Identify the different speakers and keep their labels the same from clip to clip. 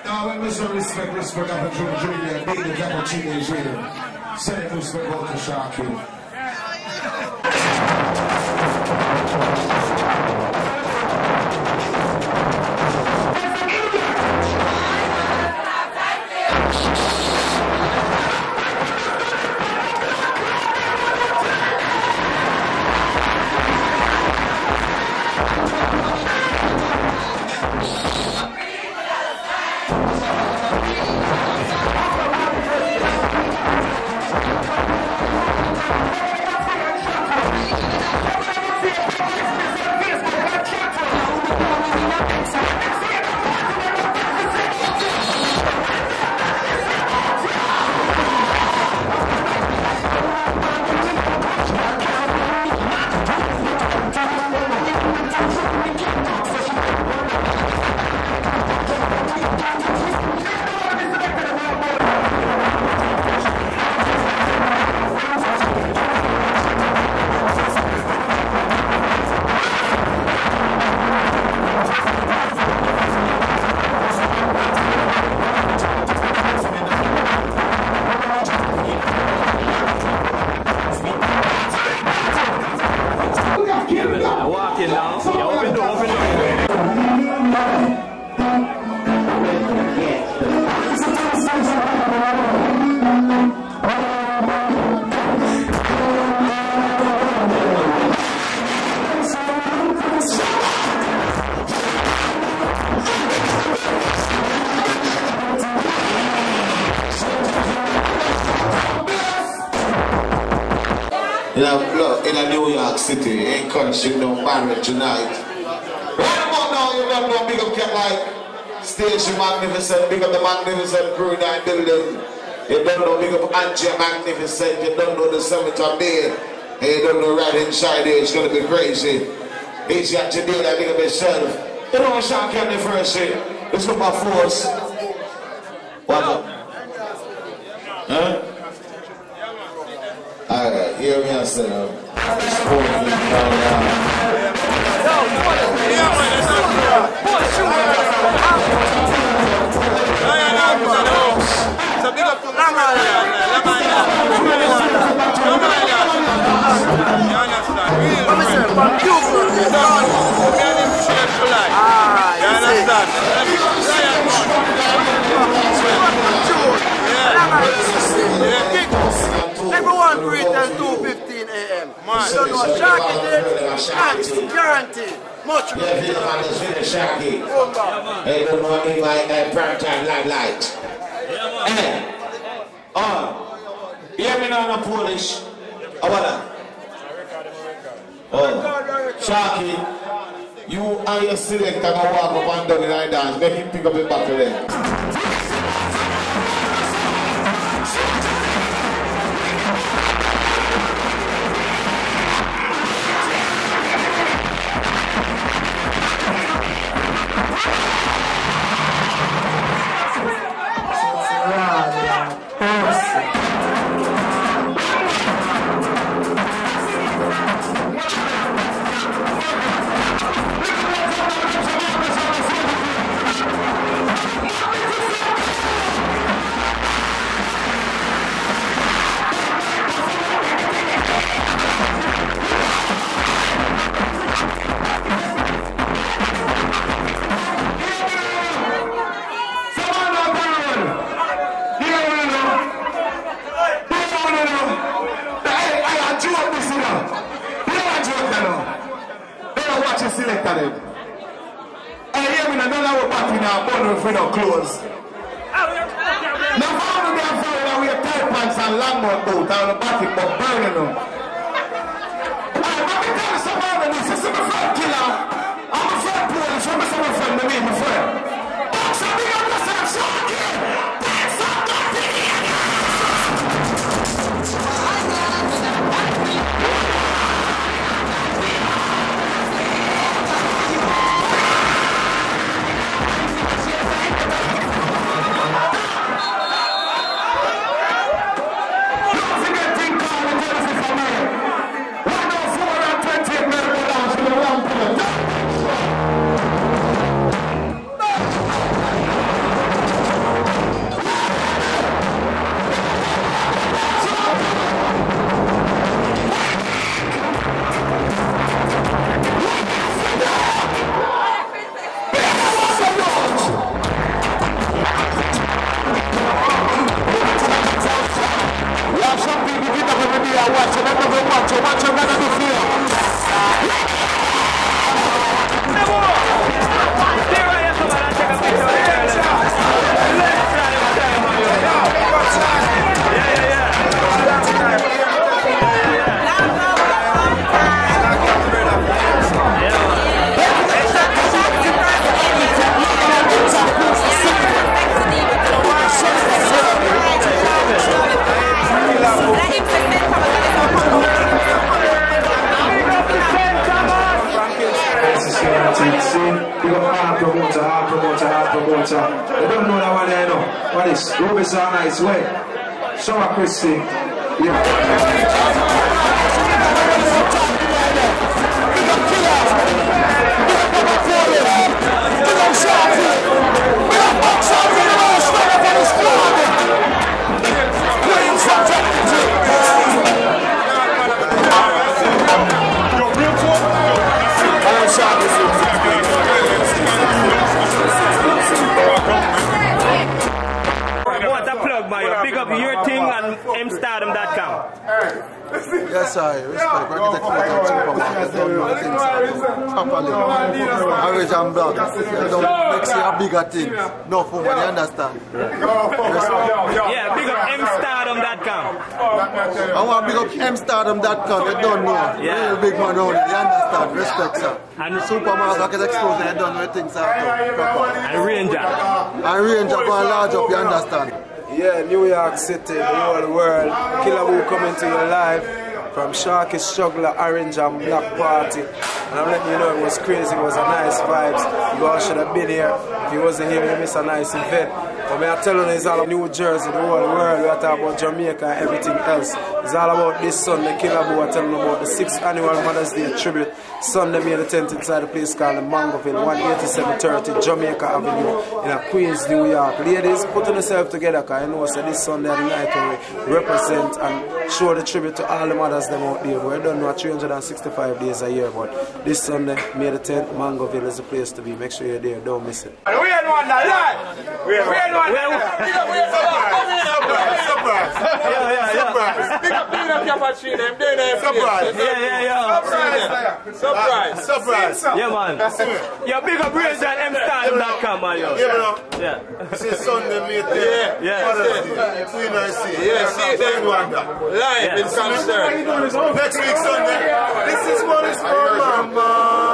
Speaker 1: Now, when we say respect of Junior, being the cappuccino is here. Send respect out to Sharky.
Speaker 2: Look, in a New York City, ain't country no marriage tonight. Right about now, you don't know big up cat like Station Magnificent, big up the Magnificent Crew 9 building. You don't know big up Angie Magnificent, you don't know the Cemetery Bay, and you don't know right inside there, it's gonna be crazy. Easy got to do that big up yourself. You know what Sean Kennedy first say? It's for my force. What up? Huh? Alright, hear me I say,
Speaker 3: So big up to Long Island. You understand? From Cuba. You understand? Everyone free till 2:15 a.m. So no Sharky did, guaranteed. Much
Speaker 2: Sharky. Hey, don't know me like that prime time light. Hey, hear me now, no Polish. How about that? Sharky, you and your selector go walk up and down in the dance. Make him pick up his buckle then.
Speaker 1: that one there, you know. What is? Ruby's on nice way. Show her Christy. Yeah.
Speaker 4: What a plug, Mayo. Pick up your thing on mstardom.com.
Speaker 5: Yes, I respect. We're going to take a supermarket. Don't know things properly. Orange and black. They don't make say a bigger things. No, for what you understand.
Speaker 4: Yeah, pick up mstardom.com.
Speaker 5: I want to big up mstardom.com. You don't know.
Speaker 4: Yeah.
Speaker 5: Real big man only. You understand. Respect, sir.
Speaker 4: And
Speaker 5: supermarket exposure. You don't know things are proper.
Speaker 4: And Ranger.
Speaker 5: And Ranger go large up. You understand.
Speaker 6: Yeah, New York City, the whole world. Killaboo coming to your life from Sharky Struggler, Orange and Black Party. And I'm letting you know it was crazy, it was a nice vibes. You all should have been here. If you wasn't here, you missed a nice event. But me I tell you, it's all about New Jersey, the whole world. We are talking about Jamaica and everything else. It's all about this Sunday. Killaboo are telling about the 6th annual Mother's Day tribute. Sunday, May the 10th, inside a place called the Mangoville, 18730 Jamaica Avenue in Queens, New York. Ladies, putting yourself together, because I know so this Sunday at the night when we represent and show the tribute to all the mothers them out there. We don't know 365 days a year, but this Sunday, May the 10th, Mangoville is the place to be. Make sure you're there, don't miss it.
Speaker 7: We ain't one that lie. We ain't one that
Speaker 4: Surprise. Yeah, man. Yeah, big up Ranger and mstardom.com, man. Yeah.
Speaker 5: This is Sunday, May 10th.
Speaker 4: Yeah.
Speaker 5: Queen I see.
Speaker 7: Yeah, see them live in concert.
Speaker 5: Next week, Sunday. This is what it's for, mama.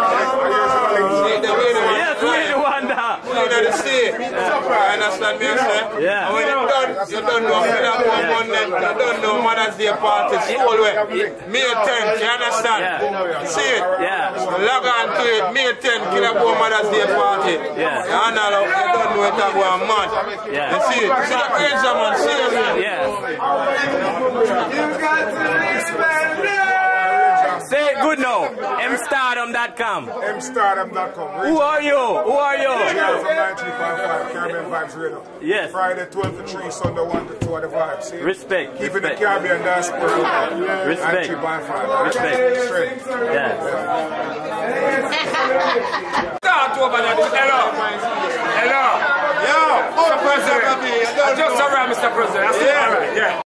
Speaker 4: Yes, we the one that.
Speaker 7: You know the state. I understand me, sir.
Speaker 4: Yeah.
Speaker 7: And when you don't know Monday, you don't know Mother's Day parties all way. May 10th, you understand?
Speaker 4: Yeah.
Speaker 7: See it?
Speaker 4: Yeah.
Speaker 7: Log on to it, May 10th, Killaboo Mother's Day party.
Speaker 4: Yeah.
Speaker 7: You don't know it, I'm going mad.
Speaker 4: Yeah.
Speaker 7: You see it? See the praise, man, see it?
Speaker 4: Yeah. Say it good now. mstardom.com.
Speaker 8: mstardom.com.
Speaker 4: Who are you? Who are you?
Speaker 8: From 93.5 Caribbean Vibes Radio.
Speaker 4: Yes.
Speaker 8: Friday 12 to 3, Sunday 1 to 2 of the vibes. See?
Speaker 4: Respect.
Speaker 8: Keeping
Speaker 4: Respect.
Speaker 8: the Caribbean diaspora.
Speaker 4: Respect.
Speaker 8: 93.5.
Speaker 4: Respect.
Speaker 8: Straight.
Speaker 4: Yeah.
Speaker 7: Start over there. Hello. Hello. Yo. Mr. President. I just arrived, Mr. President. I see. All right. Yeah.